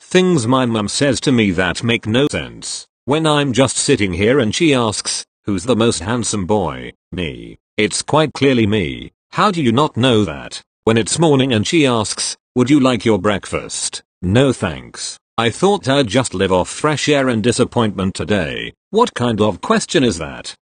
Things my mum says to me that make no sense. When I'm just sitting here and she asks, who's the most handsome boy? Me. It's quite clearly me. How do you not know that? When it's morning and she asks, would you like your breakfast? No thanks. I thought I'd just live off fresh air and disappointment today. What kind of question is that?